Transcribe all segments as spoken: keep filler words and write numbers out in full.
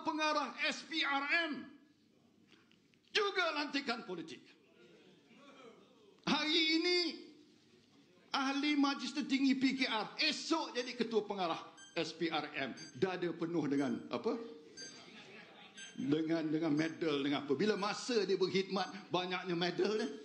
Ketua Pengarah S P R M juga lantikan politik. Hari ini ahli Majlis Tertinggi P K R, esok jadi Ketua Pengarah S P R M. Dada penuh dengan apa? Dengan dengan medal, dengan apa? Bila masa dia berkhidmat, banyaknya medal dia.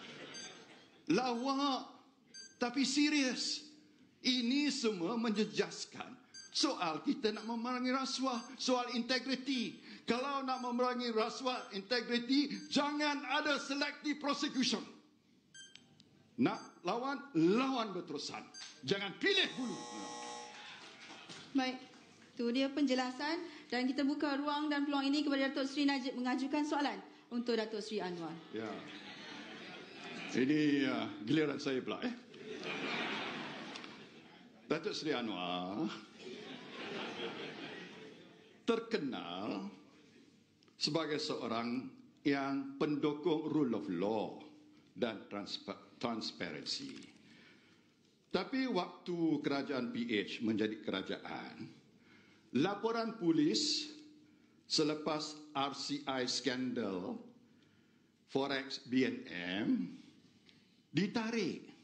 Lawak, tapi serius. Ini semua menjejaskan soal kita nak memerangi rasuah, soal integriti. Kalau nak memerangi rasuah, integriti, jangan ada selective prosecution. Nak lawan, lawan berterusan. Jangan pilih bulu. Baik, itu dia penjelasan dan kita buka ruang dan peluang ini kepada Datuk Seri Najib mengajukan soalan untuk Datuk Seri Anwar. Ya. Ini uh, giliran saya pula eh. Datuk Seri Anwar terkenal sebagai seorang yang pendukung rule of law dan transpa- transparansi. Tapi waktu kerajaan P H menjadi kerajaan, laporan polis selepas R C I skandal Forex B N M ditarik,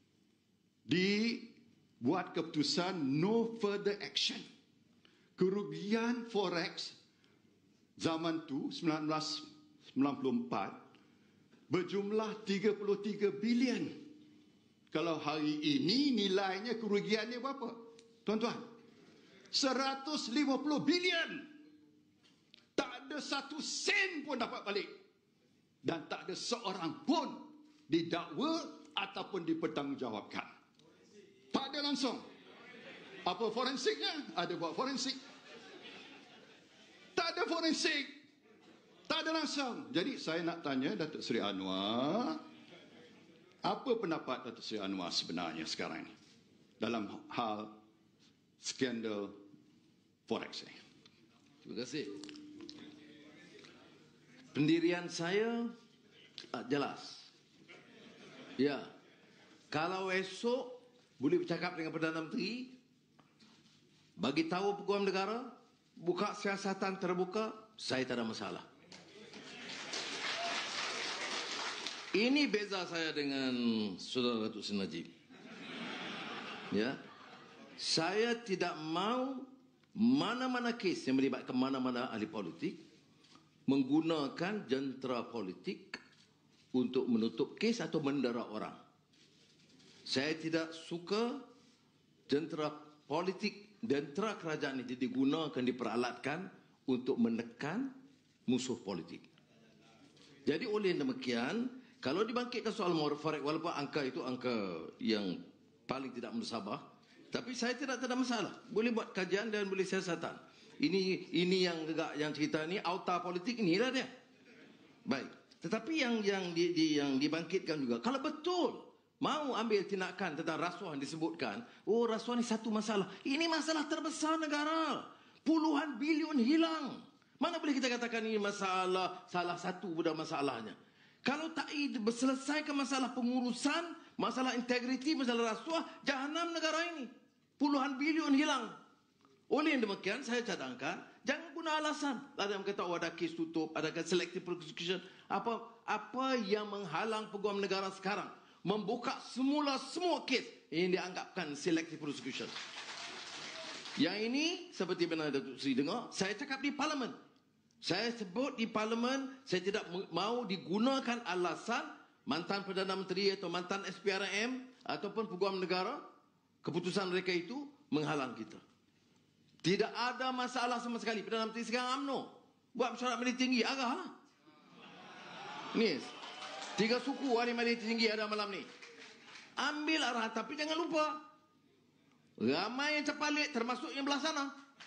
dibuat keputusan no further action. Kerugian Forex zaman tu seribu sembilan ratus sembilan puluh empat berjumlah tiga puluh tiga bilion. Kalau hari ini nilainya kerugiannya berapa? Tuan-tuan, seratus lima puluh bilion. Tak ada satu sen pun dapat balik. Dan tak ada seorang pun didakwa ataupun dipertanggungjawabkan. Tak ada langsung. Apa forensiknya? Ada buat forensik. Tak ada forensik. Tak ada langsung. Jadi saya nak tanya Datuk Seri Anwar, apa pendapat Datuk Seri Anwar sebenarnya sekarang ini dalam hal skandal Forex ini? Terima kasih. Pendirian saya uh, jelas. Ya, kalau esok boleh bercakap dengan Perdana Menteri, bagi tahu Peguam Negara, buka siasatan terbuka, saya tak ada masalah. Ini beza saya dengan Saudara Datuk Seri Najib. Ya, saya tidak mau mana-mana kes yang melibatkan mana-mana ahli politik menggunakan jentera politik untuk menutup kes atau mendera orang. Saya tidak suka jentera politik, jentera kerajaan ini digunakan, diperalatkan untuk menekan musuh politik. Jadi oleh demikian, kalau dibangkitkan soal Forex, walaupun angka itu angka yang paling tidak mensabah, tapi saya tidak ada masalah. Boleh buat kajian dan boleh siasatan. Ini ini yang gegak yang cerita ni auta politik inilah dia. Baik. Tetapi yang yang di, di yang dibangkitkan juga, kalau betul mau ambil tindakan tentang rasuah yang disebutkan, oh rasuah ni satu masalah. Ini masalah terbesar negara. Puluhan bilion hilang. Mana boleh kita katakan ini masalah salah satu pada masalahnya. Kalau tak selesaikan masalah pengurusan, masalah integriti, masalah rasuah, jahanam negara ini. Puluhan bilion hilang. Oleh demikian, saya cadangkan, jangan guna alasan. Ada yang kata, oh ada kes tutup, ada kes selective prosecution. Apa apa yang menghalang Peguam Negara sekarang membuka semula semua kes yang dianggapkan selective prosecution. Yang ini, seperti benar Datuk Seri dengar, saya cakap di Parlimen. Saya sebut di Parlimen, saya tidak mau digunakan alasan mantan Perdana Menteri atau mantan S P R M ataupun Peguam Negara, keputusan mereka itu menghalang kita. Tidak ada masalah sama sekali. Perdana Menteri sekarang U M N O buat mesyuarat majlis tinggi, arahlah. Ni, tiga suku ahli majlis tinggi ada malam ni. Ambil arah, tapi jangan lupa, ramai yang cepat termasuk yang belah sana.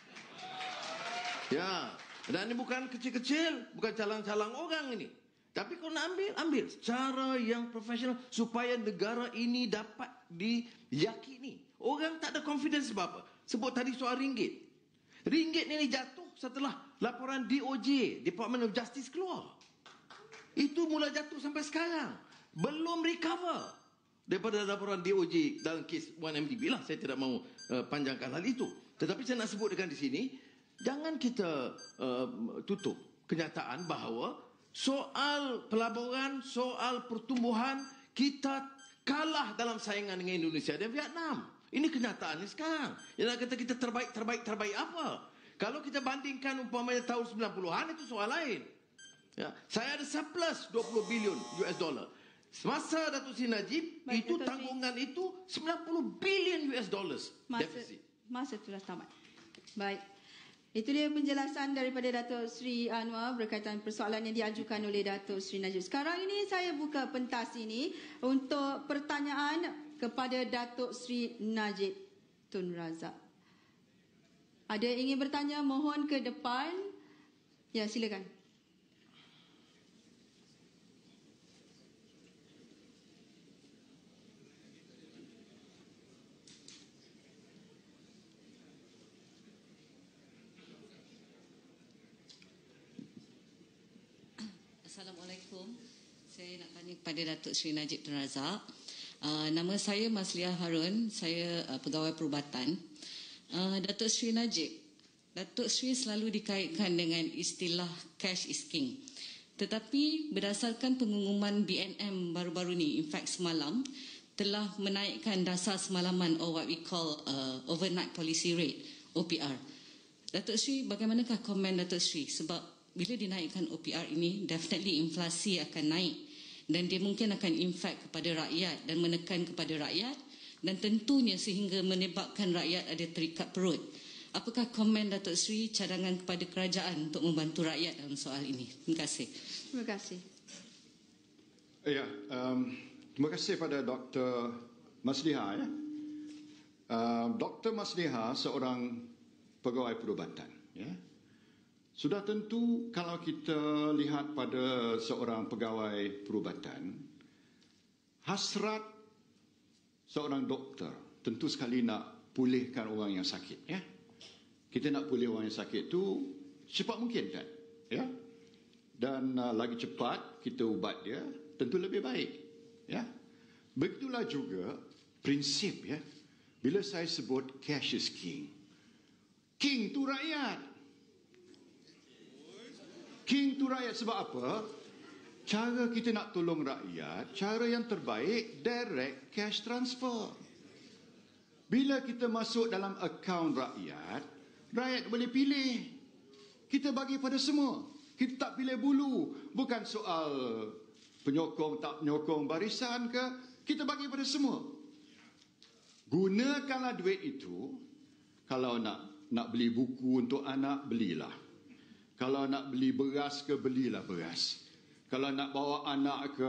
Ya. Dan ini bukan kecil-kecil, bukan calang-calang orang ini. Tapi kalau nak ambil, ambil secara yang profesional supaya negara ini dapat diyakini. Orang tak ada confidence apa-apa. Sebut tadi soal ringgit. Ringgit ini jatuh setelah laporan D O J, Department of Justice keluar. Itu mula jatuh sampai sekarang. Belum recover daripada laporan D O J dalam kes satu M D B lah. Saya tidak mahu uh, panjangkan hal itu. Tetapi saya nak sebutkan di sini, jangan kita uh, tutup kenyataan bahawa soal pelaburan, soal pertumbuhan, kita kalah dalam saingan dengan Indonesia dan Vietnam. Ini kenyataannya sekarang. Yang kata kita terbaik, terbaik, terbaik apa? Kalau kita bandingkan umpamanya tahun sembilan puluhan, itu soal lain. Ya, saya ada surplus dua puluh bilion U S dollar. Semasa Datuk Seri Najib, Baik, itu Datuk tanggungan Sri. Itu sembilan puluh bilion U S dollars Masa, defisit. masa telah tamat. Baik. Itu dia penjelasan daripada Datuk Seri Anwar berkaitan persoalan yang diajukan oleh Datuk Seri Najib. Sekarang ini saya buka pentas ini untuk pertanyaan kepada Datuk Seri Najib Tun Razak. Ada yang ingin bertanya, mohon ke depan. Ya, silakan. Assalamualaikum. Saya nak tanya kepada Datuk Seri Najib Tun Razak. Uh, nama saya Masliah Harun, saya uh, pegawai perubatan. Uh, Datuk Seri Najib, Datuk Seri selalu dikaitkan dengan istilah cash is king. Tetapi berdasarkan pengumuman B N M baru-baru ni, in fact semalam, telah menaikkan dasar semalaman or what we call uh, overnight policy rate, O P R. Datuk Seri, bagaimanakah komen Datuk Seri? Sebab bila dinaikkan O P R ini, definitely inflasi akan naik dan dia mungkin akan impact kepada rakyat dan menekan kepada rakyat dan tentunya sehingga menyebabkan rakyat ada terikat perut. Apakah komen Datuk Seri, cadangan kepada kerajaan untuk membantu rakyat dalam soal ini? Terima kasih. Terima kasih. Ya, um, terima kasih pada Doktor Masliha. Ya. Uh, Doktor Masliha seorang pegawai perubatan. Ya. Sudah tentu kalau kita lihat pada seorang pegawai perubatan, hasrat seorang doktor tentu sekali nak pulihkan orang yang sakit. Ya? Kita nak pulih orang yang sakit itu cepat mungkin kan? Ya? Dan uh, lagi cepat kita ubat dia, tentu lebih baik. Ya? Begitulah juga prinsip. Ya? Bila saya sebut cash is king, king tu rakyat. King tu rakyat sebab apa? Cara kita nak tolong rakyat, cara yang terbaik, direct cash transfer. Bila kita masuk dalam akaun rakyat, rakyat boleh pilih. Kita bagi pada semua. Kita tak pilih bulu. Bukan soal penyokong tak penyokong barisan ke. Kita bagi pada semua. Gunakanlah duit itu. Kalau nak nak beli buku untuk anak, belilah. Kalau nak beli beras ke, belilah beras. Kalau nak bawa anak ke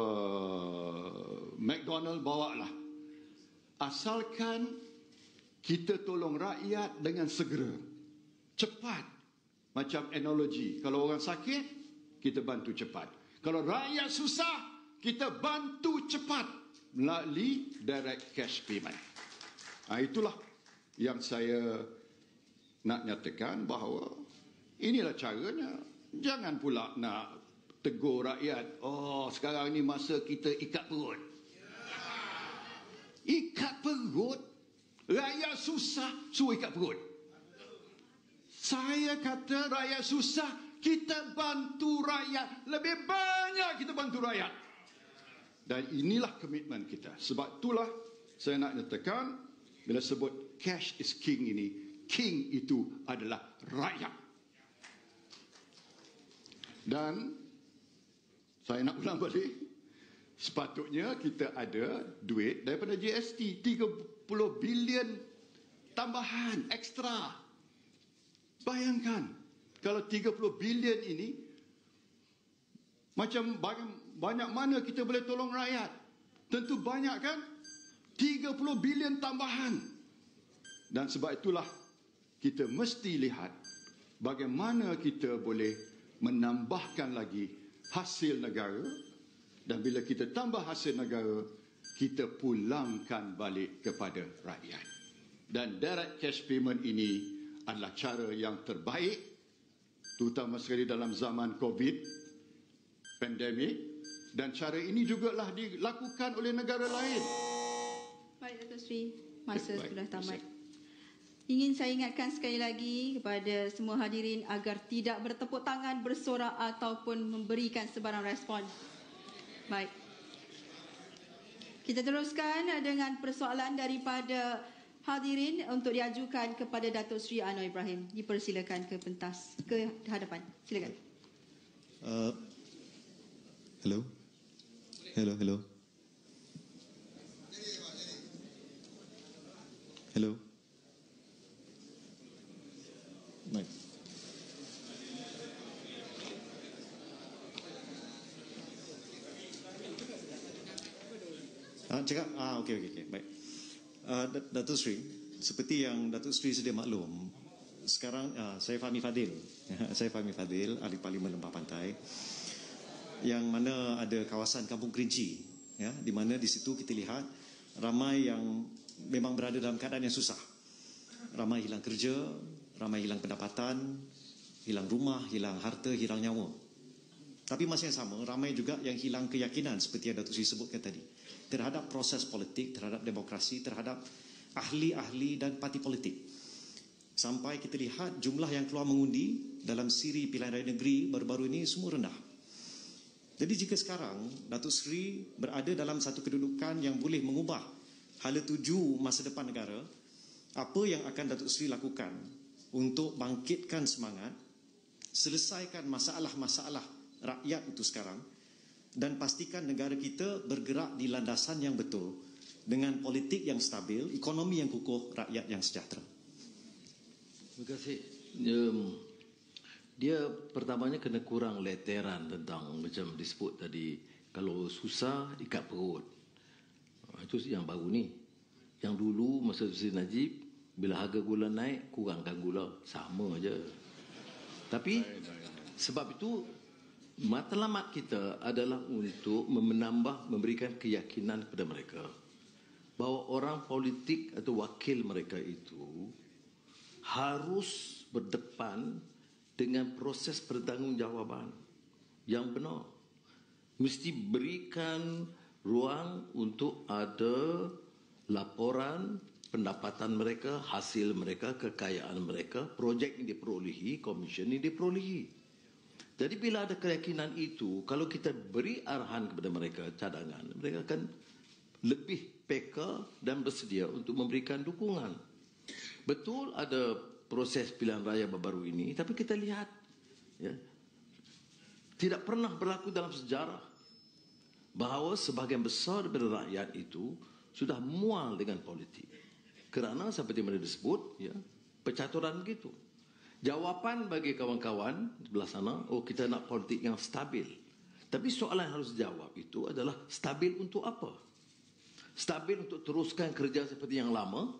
McDonald, bawalah. Asalkan kita tolong rakyat dengan segera. Cepat. Macam analogi. Kalau orang sakit, kita bantu cepat. Kalau rakyat susah, kita bantu cepat. Melalui direct cash payment. Nah, itulah yang saya nak nyatakan bahawa inilah caranya. Jangan pula nak tegur rakyat. Oh, sekarang ni masa kita ikat perut. Ikat perut? Rakyat susah, suruh ikat perut. Saya kata rakyat susah, kita bantu rakyat. Lebih banyak kita bantu rakyat. Dan inilah komitmen kita. Sebab itulah saya nak nyatakan, bila sebut cash is king ini, king itu adalah rakyat. Dan saya nak ulang balik, sepatutnya kita ada duit daripada G S T tiga puluh bilion tambahan ekstra. Bayangkan kalau tiga puluh bilion ini macam banyak mana kita boleh tolong rakyat. Tentu banyak kan? tiga puluh bilion tambahan. Dan sebab itulah kita mesti lihat bagaimana kita boleh menambahkan lagi hasil negara, dan bila kita tambah hasil negara, kita pulangkan balik kepada rakyat. Dan direct cash payment ini adalah cara yang terbaik, terutama sekali dalam zaman COVID, pandemik, dan cara ini jugalah dilakukan oleh negara lain. Baik, Datuk Seri, masa Baik, sudah tamat. Ingin saya ingatkan sekali lagi kepada semua hadirin agar tidak bertepuk tangan, bersorak ataupun memberikan sebarang respon. Baik. Kita teruskan dengan persoalan daripada hadirin untuk diajukan kepada Datuk Seri Anwar Ibrahim. Dipersilakan ke pentas, ke hadapan. Silakan. Uh, hello. Hello, hello. Hello. Baik. Ah, cakap, ah, okey, okey, okey, baik. Uh, Datuk Seri, seperti yang Datuk Seri sedia maklum, sekarang uh, saya Fahmi Fadil, saya Fahmi Fadil, ahli Parlimen Lembah Pantai, yang mana ada kawasan Kampung Kerinci, ya, di mana di situ kita lihat ramai yang memang berada dalam keadaan yang susah. Ramai hilang kerja, ramai hilang pendapatan, hilang rumah, hilang harta, hilang nyawa. Tapi masa yang sama, ramai juga yang hilang keyakinan seperti yang Datuk Seri sebutkan tadi, terhadap proses politik, terhadap demokrasi, terhadap ahli-ahli dan parti politik. Sampai kita lihat jumlah yang keluar mengundi dalam siri pilihan raya negeri baru-baru ini semua rendah. Jadi jika sekarang Datuk Seri berada dalam satu kedudukan yang boleh mengubah hala tuju masa depan negara, apa yang akan Datuk Seri lakukan untuk bangkitkan semangat, selesaikan masalah-masalah rakyat itu sekarang dan pastikan negara kita bergerak di landasan yang betul dengan politik yang stabil, ekonomi yang kukuh, rakyat yang sejahtera. Terima kasih. Um, dia pertamanya kena kurang leteran tentang macam disebut tadi, kalau susah ikat perut. Itu yang baru ni. Yang dulu masa Sri Najib, bila harga gula naik, kurangkan gula. Sama aja. Tapi sebab itu matlamat kita adalah untuk menambah, memberikan keyakinan kepada mereka bahawa orang politik atau wakil mereka itu harus berdepan dengan proses pertanggungjawaban yang benar. Mesti berikan ruang untuk ada laporan pendapatan mereka, hasil mereka, kekayaan mereka, projek yang diperolehi, komisen yang diperolehi. Jadi bila ada keyakinan itu, kalau kita beri arahan kepada mereka cadangan, mereka akan lebih peka dan bersedia untuk memberikan dukungan. Betul ada proses pilihan raya baru-baru ini, tapi kita lihat, ya, tidak pernah berlaku dalam sejarah bahawa sebahagian besar daripada rakyat itu sudah mual dengan politik. Kerana seperti mana disebut, ya, percaturan begitu. Jawapan bagi kawan-kawan di sebelah sana, oh kita nak politik yang stabil. Tapi soalan yang harus dijawab itu adalah stabil untuk apa? Stabil untuk teruskan kerja seperti yang lama?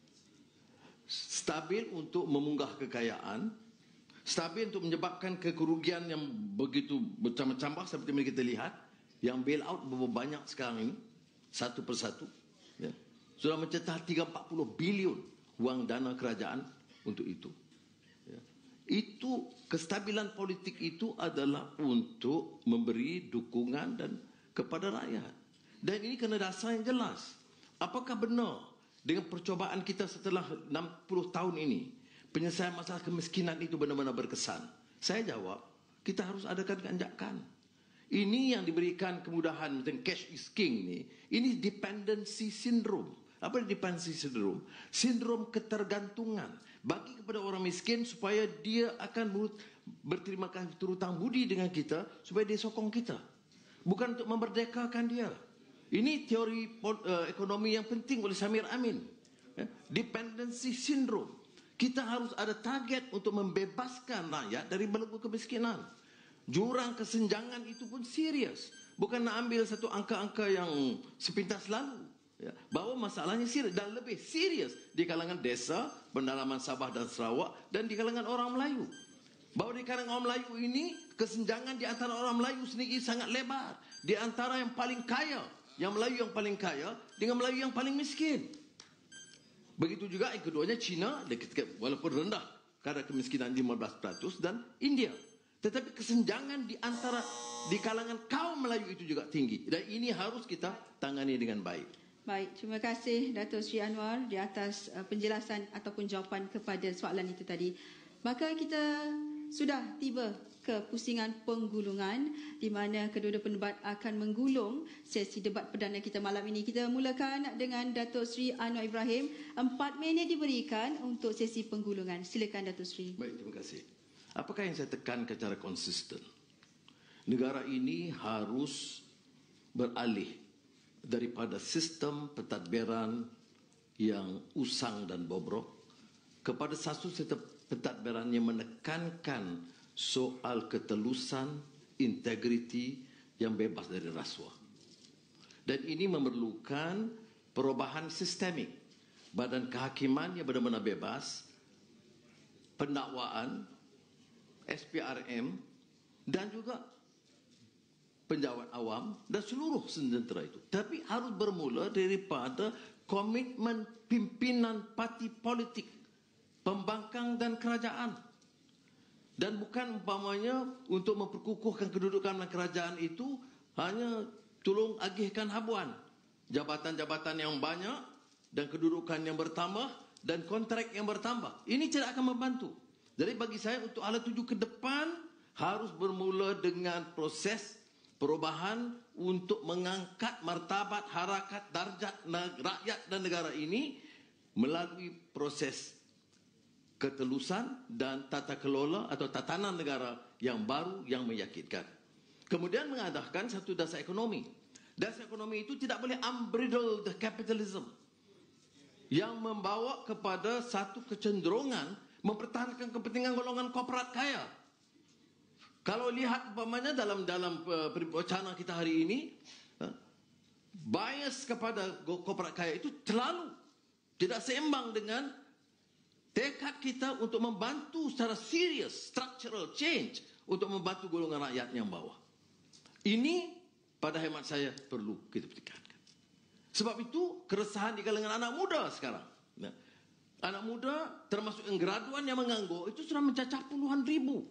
Stabil untuk memunggah kekayaan? Stabil untuk menyebabkan kerugian yang begitu bercambah-cambah seperti yang kita lihat? Yang bail out berapa banyak sekarang ini? Satu persatu. Ya. Sudah mencecah tiga ratus empat puluh bilion wang dana kerajaan untuk itu. Itu kestabilan politik itu adalah untuk memberi dukungan dan kepada rakyat. Dan ini kena dasar yang jelas. Apakah benar dengan percobaan kita setelah enam puluh tahun ini, penyelesaian masalah kemiskinan itu benar-benar berkesan? Saya jawab, kita harus adakan keanjakan. Ini yang diberikan kemudahan macam cash is king ni, ini dependency syndrome. Apa dependency syndrome? Sindrom ketergantungan. Bagi kepada orang miskin supaya dia akan berterima kasih terutang budi dengan kita supaya dia sokong kita. Bukan untuk memerdekakan dia. Ini teori uh, ekonomi yang penting oleh Samir Amin. Ya? Dependency syndrome. Kita harus ada target untuk membebaskan rakyat dari belenggu kemiskinan. Jurang kesenjangan itu pun serius. Bukan nak ambil satu angka-angka yang sepintas lalu. Ya, bahawa masalahnya serius dan lebih serius di kalangan desa, pendalaman Sabah dan Sarawak dan di kalangan orang Melayu. Bahawa di kalangan orang Melayu ini, kesenjangan di antara orang Melayu sendiri sangat lebar. Di antara yang paling kaya, yang Melayu yang paling kaya dengan Melayu yang paling miskin. Begitu juga yang keduanya China, walaupun rendah kadar kemiskinan lima belas peratus dan India. Tetapi kesenjangan di antara di kalangan kaum Melayu itu juga tinggi. Dan ini harus kita tangani dengan baik. Baik, terima kasih Datuk Seri Anwar di atas uh, penjelasan ataupun jawapan kepada soalan itu tadi. Maka kita sudah tiba ke pusingan penggulungan di mana kedua-dua pendebat akan menggulung sesi debat perdana kita malam ini. Kita mulakan dengan Datuk Seri Anwar Ibrahim. Empat minit diberikan untuk sesi penggulungan. Silakan Datuk Seri. Baik, terima kasih. Apakah yang saya tekankan secara konsisten? Negara ini harus beralih daripada sistem pentadbiran yang usang dan bobrok kepada satu sistem pentadbiran yang menekankan soal ketelusan, integriti yang bebas dari rasuah. Dan ini memerlukan perubahan sistemik. Badan kehakiman yang benar-benar bebas, pendakwaan, S P R M dan juga penjawat awam dan seluruh sentera itu. Tapi harus bermula daripada komitmen pimpinan parti politik, pembangkang dan kerajaan. Dan bukan umpamanya untuk memperkukuhkan kedudukan kerajaan itu hanya tolong agihkan habuan. Jabatan-jabatan yang banyak dan kedudukan yang bertambah dan kontrak yang bertambah. Ini tidak akan membantu. Jadi bagi saya untuk hala tuju ke depan harus bermula dengan proses perubahan untuk mengangkat martabat, harakat, darjat rakyat dan negara ini melalui proses ketelusan dan tata kelola atau tatanan negara yang baru yang meyakinkan. Kemudian mengadakan satu dasar ekonomi. Dasar ekonomi itu tidak boleh unbridled capitalism yang membawa kepada satu kecenderungan mempertahankan kepentingan golongan korporat kaya. Kalau lihat umpamanya dalam dalam wacana kita hari ini, bias kepada korporat kaya itu terlalu tidak seimbang dengan tekad kita untuk membantu secara serius structural change untuk membantu golongan rakyat yang bawah. Ini pada hemat saya perlu kita tekankan. Sebab itu keresahan di kalangan anak muda sekarang. Nah, anak muda termasuk yang graduan yang menganggur itu sudah mencacah puluhan ribu.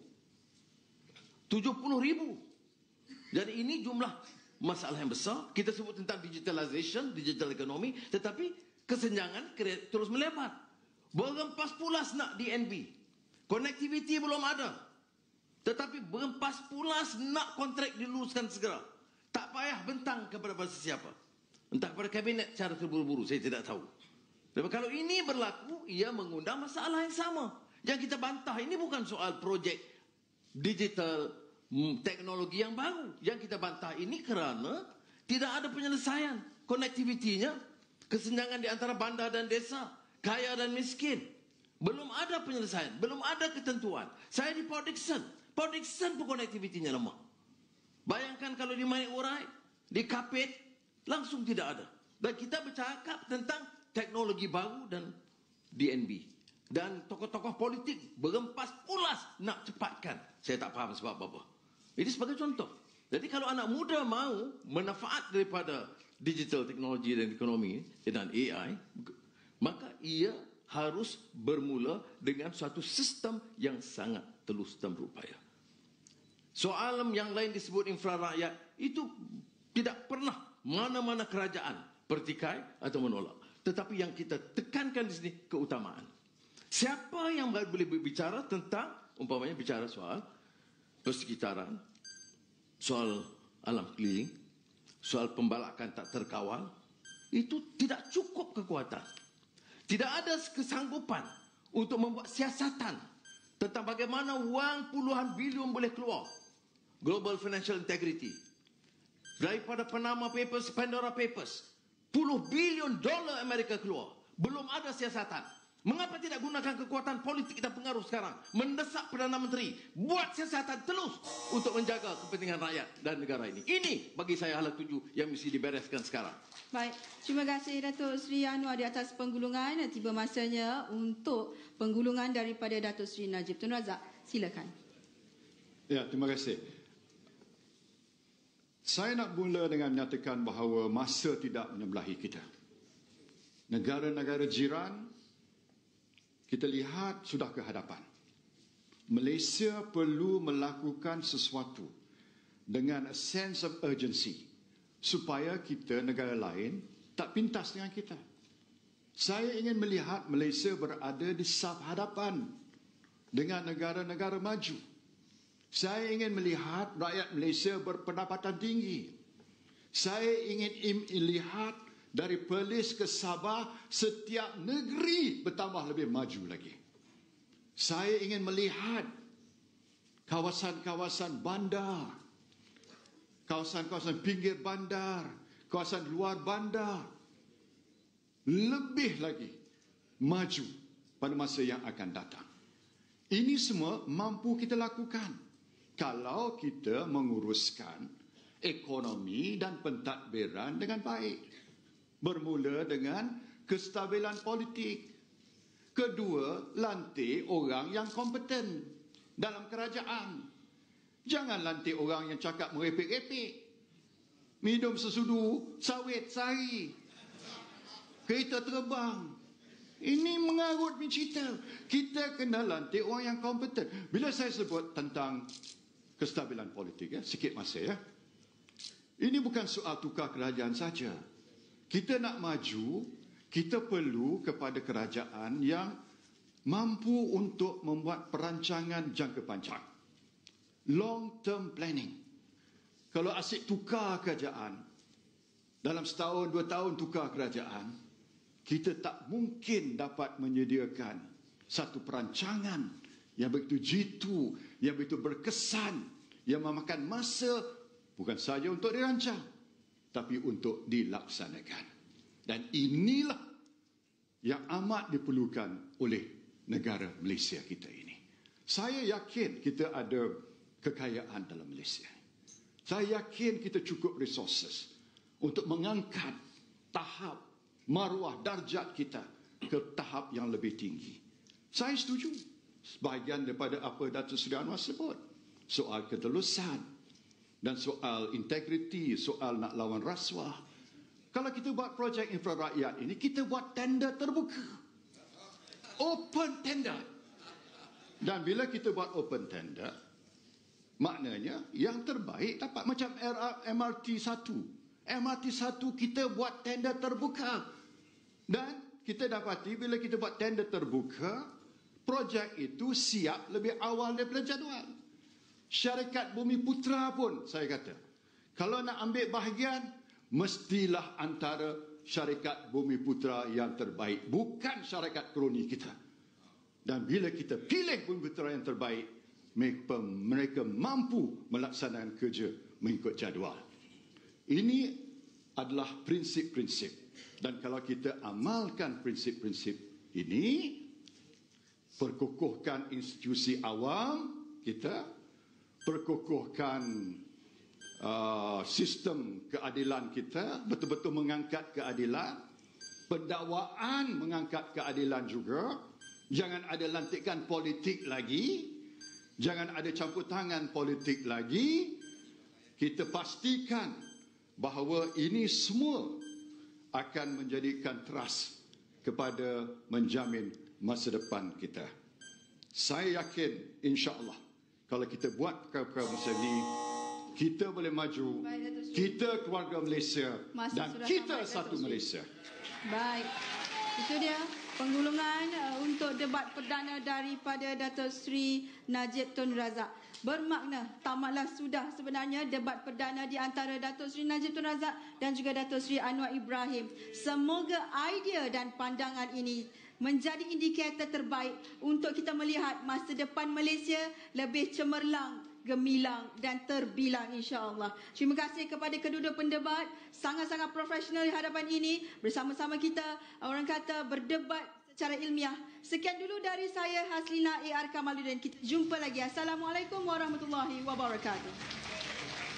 tujuh puluh ribu. Jadi ini jumlah masalah yang besar. Kita sebut tentang digitalization, digital economy. Tetapi kesenjangan terus melebar. Berempas pulas nak D N B. Connectivity belum ada. Tetapi berempas pulas nak kontrak diluluskan segera. Tak payah bentang kepada sesiapa. Entah kepada kabinet cara terburu-buru. Saya tidak tahu. Tapi kalau ini berlaku, ia mengundang masalah yang sama. Yang kita bantah ini bukan soal projek digital teknologi yang baru. Yang kita bantah ini kerana tidak ada penyelesaian konektivitinya, kesenjangan di antara bandar dan desa, kaya dan miskin. Belum ada penyelesaian, belum ada ketentuan. Saya di Port Dickson, Port Dickson pun konektivitinya lemah. Bayangkan kalau di Manik Urai, di Kapit, langsung tidak ada. Dan kita bercakap tentang teknologi baru dan D N B. Dan tokoh-tokoh politik berempas pulas nak cepatkan. Saya tak faham sebab apa. Ini sebagai contoh. Jadi kalau anak muda mahu manfaat daripada digital teknologi dan ekonomi dan A I, maka ia harus bermula dengan suatu sistem yang sangat telus dan berupaya. Soal yang lain disebut infra rakyat, itu tidak pernah mana-mana kerajaan pertikai atau menolak. Tetapi yang kita tekankan di sini keutamaan. Siapa yang boleh berbicara tentang, umpamanya bicara soal persekitaran, soal alam keliling, soal pembalakan tak terkawal, itu tidak cukup kekuatan. Tidak ada kesanggupan untuk membuat siasatan tentang bagaimana wang puluhan bilion boleh keluar. Global Financial Integrity. Daripada Panama Papers, Pandora Papers, puluh bilion dolar Amerika keluar. Belum ada siasatan. Mengapa tidak gunakan kekuatan politik dan pengaruh sekarang? Mendesak Perdana Menteri buat siasatan telus untuk menjaga kepentingan rakyat dan negara ini. Ini bagi saya hala tuju yang mesti dibereskan sekarang. Baik, terima kasih Datuk Seri Anwar di atas penggulungan. Tiba masanya untuk penggulungan daripada Datuk Seri Najib Tun Razak. Silakan. Ya, terima kasih. Saya nak mula dengan menyatakan bahawa masa tidak menyebelahi kita. Negara-negara jiran kita lihat sudah ke hadapan. Malaysia perlu melakukan sesuatu dengan a sense of urgency supaya kita negara lain tak pintas dengan kita. Saya ingin melihat Malaysia berada di saf hadapan dengan negara-negara maju. Saya ingin melihat rakyat Malaysia berpendapatan tinggi. Saya ingin melihat dari Perlis ke Sabah setiap negeri bertambah lebih maju lagi. Saya ingin melihat kawasan-kawasan bandar, kawasan-kawasan pinggir bandar, kawasan luar bandar lebih lagi maju pada masa yang akan datang. Ini semua mampu kita lakukan kalau kita menguruskan ekonomi dan pentadbiran dengan baik. Bermula dengan kestabilan politik. Kedua, lantik orang yang kompeten dalam kerajaan. Jangan lantik orang yang cakap merepek-repek. Minum sesudu sawit sehari. Kereta terbang. Ini mengarut punya cerita. Kita kena lantik orang yang kompeten. Bila saya sebut tentang kestabilan politik, ya, sikit masa ya. Ini bukan soal tukar kerajaan saja. Kita nak maju, kita perlu kepada kerajaan yang mampu untuk membuat perancangan jangka panjang. Long term planning. Kalau asyik tukar kerajaan, dalam setahun, dua tahun tukar kerajaan, kita tak mungkin dapat menyediakan satu perancangan yang begitu jitu, yang begitu berkesan, yang memakan masa bukan saja untuk dirancang, tapi untuk dilaksanakan. Dan inilah yang amat diperlukan oleh negara Malaysia kita ini. Saya yakin kita ada kekayaan dalam Malaysia. Saya yakin kita cukup resources untuk mengangkat tahap maruah darjat kita ke tahap yang lebih tinggi. Saya setuju sebahagian daripada apa Datuk Seri Anwar sebut. Soal ketelusan dan soal integriti, soal nak lawan rasuah. Kalau kita buat projek infra rakyat ini, kita buat tender terbuka. Open tender. Dan bila kita buat open tender, maknanya yang terbaik dapat macam M R T satu. M R T satu kita buat tender terbuka. Dan kita dapati bila kita buat tender terbuka, projek itu siap lebih awal daripada jadual. Syarikat Bumi Putra pun, saya kata, kalau nak ambil bahagian, mestilah antara syarikat Bumi Putra yang terbaik, bukan syarikat kroni kita. Dan bila kita pilih Bumi Putra yang terbaik, mereka, mereka mampu melaksanakan kerja mengikut jadual. Ini adalah prinsip-prinsip. Dan kalau kita amalkan prinsip-prinsip ini, perkukuhkan institusi awam kita, perkukuhkan uh, sistem keadilan kita, betul-betul mengangkat keadilan, pendakwaan mengangkat keadilan juga. Jangan ada lantikan politik lagi, jangan ada campur tangan politik lagi. Kita pastikan bahawa ini semua akan menjadikan trust kepada menjamin masa depan kita. Saya yakin insya-Allah kalau kita buat perkara macam ini, kita boleh maju, kita keluarga Malaysia dan kita satu Malaysia. Baik, itu dia penggulungan uh, untuk debat perdana daripada Datuk Seri Najib Tun Razak. Bermakna tamatlah sudah sebenarnya debat perdana di antara Datuk Seri Najib Tun Razak dan juga Datuk Seri Anwar Ibrahim. Semoga idea dan pandangan ini menjadi indikator terbaik untuk kita melihat masa depan Malaysia lebih cemerlang, gemilang dan terbilang insya-Allah. Terima kasih kepada kedua-dua pendebat, sangat-sangat profesional di hadapan ini. Bersama-sama kita, orang kata, berdebat secara ilmiah. Sekian dulu dari saya, Haslina A R Kamaluddin. Kita jumpa lagi. Assalamualaikum warahmatullahi wabarakatuh.